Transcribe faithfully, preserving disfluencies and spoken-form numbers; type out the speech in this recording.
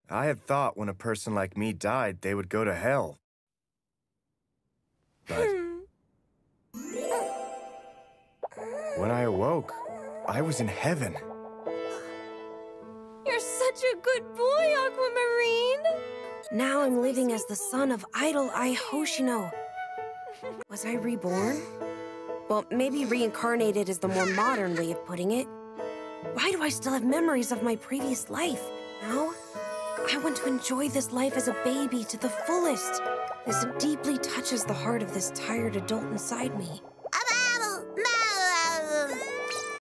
I had thought when a person like me died, they would go to hell. But when I awoke, I was in heaven. You're such a good boy, Aquamarine! Now I'm living as the son of Idol Eye Hoshino. Was I reborn? Well, maybe reincarnated is the more modern way of putting it. Why do I still have memories of my previous life? No? I want to enjoy this life as a baby to the fullest. This deeply touches the heart of this tired adult inside me.